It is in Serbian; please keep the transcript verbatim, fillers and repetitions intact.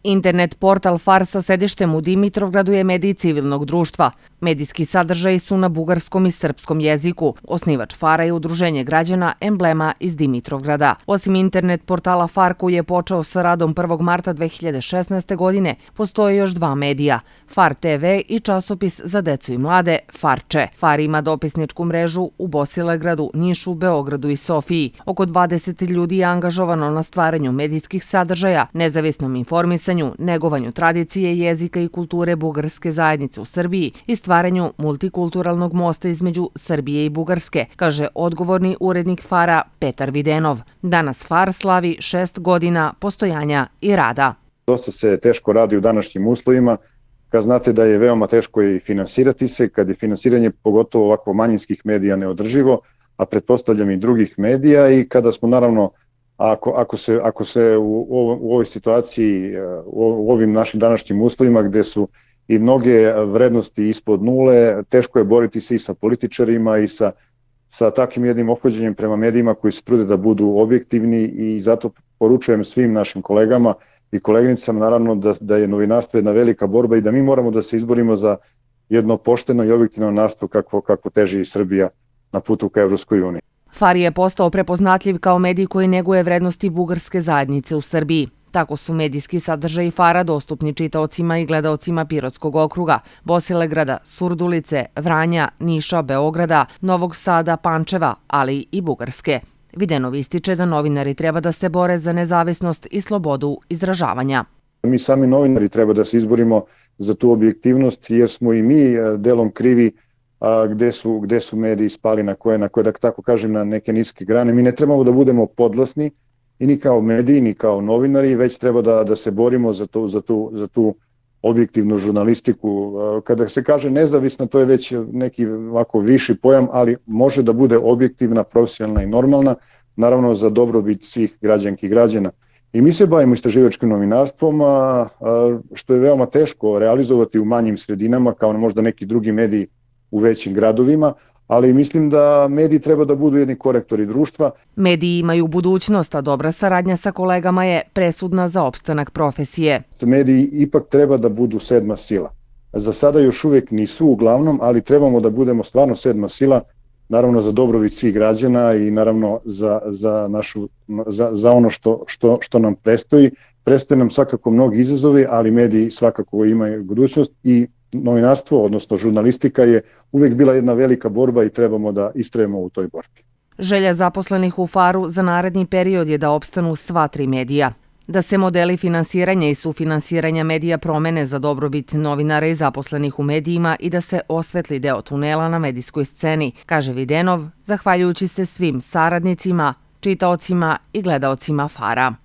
Internet portal Far sa sedištem u Dimitrovgradu je medij civilnog društva. Medijski sadržaji su na bugarskom i srpskom jeziku. Osnivač Fara je udruženje građana Emblema iz Dimitrovgrada. Osim internet portala Far koji je počeo sa radom prvog marta dve hiljade šesnaeste. godine, postoje još dva medija, Far te ve i časopis za decu i mlade Farče. Far ima dopisničku mrežu u Bosilegradu, Nišu, Beogradu i Sofiji. Oko dvadeset ljudi je angažovano na stvaranju medijskih sadržaja, nezavisnom informisanju, negovanju tradicije, jezika i kulture bugarske zajednice u Srbiji i stvaranju multikulturalnog mosta između Srbije i Bugarske, kaže odgovorni urednik Fara Petar Videnov. Danas Far slavi šest godina postojanja i rada. Dosta se teško radi u današnjim uslovima, kad znate da je veoma teško i finansirati se, kad je finansiranje pogotovo ovako manjinskih medija neodrživo, a pretpostavljam i drugih medija, i kada smo naravno Ako, ako, se, ako se u, u ovoj situaciji, u ovim našim današnjim uslovima gde su i mnoge vrednosti ispod nule, teško je boriti se i sa političarima i sa, sa takvim jednim ophođenjem prema medijima koji se trude da budu objektivni, i zato poručujem svim našim kolegama i koleginicama naravno da, da je novinarstvo jedna velika borba i da mi moramo da se izborimo za jedno pošteno i objektivno novinarstvo kakvo, kakvo teži i Srbija na putu ka Evropskoj uniji. Far je postao prepoznatljiv kao medij koji neguje vrednosti bugarske zajednice u Srbiji. Tako su medijski sadržaji Fara dostupni čitaocima i gledaocima Pirotskog okruga, Bosilegrada, Surdulice, Vranja, Niša, Beograda, Novog Sada, Pančeva, ali i Bugarske. Videnov ističe da novinari treba da se bore za nezavisnost i slobodu izražavanja. Mi sami novinari treba da se izborimo za tu objektivnost, jer smo i mi delom krivi A, gde su, gde su mediji spali na koje, na koje, da tako kažem, na neke niske grane. Mi ne trebamo da budemo podlasni i ni kao mediji, ni kao novinari, već treba da, da se borimo za tu, za, tu, za tu objektivnu žurnalistiku. Kada se kaže nezavisna, to je već neki ovako viši pojam, ali može da bude objektivna, profesionalna i normalna, naravno za dobrobit svih građanki i građana. I mi se bavimo istraživačkim novinarstvom, a, a, što je veoma teško realizovati u manjim sredinama, kao možda neki drugi mediji u većim gradovima, ali mislim da mediji treba da budu jedni korektori društva. Mediji imaju budućnost, a dobra saradnja sa kolegama je presudna za opstanak profesije. Mediji ipak treba da budu sedma sila. Za sada još uvek nisu uglavnom, ali trebamo da budemo stvarno sedma sila, naravno za dobrobit svih građana i naravno za, za, našu, za, za ono što, što, što nam prestoji. Prestoje nam svakako mnogi izazovi, ali mediji svakako imaju budućnost, i novinarstvo, odnosno žurnalistika, je uvek bila jedna velika borba i trebamo da istrajemo u toj borbi. Želja zaposlenih u Faru za naredni period je da opstanu sva tri medija. Da se modeli finansiranja i sufinansiranja medija promene za dobrobit novinara i zaposlenih u medijima i da se osvetli deo tunela na medijskoj sceni, kaže Videnov, zahvaljujući se svim saradnicima, čitaocima i gledaocima Fara.